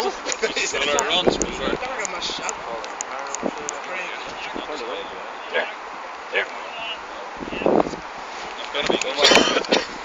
He's done our runs before. There. I've got to be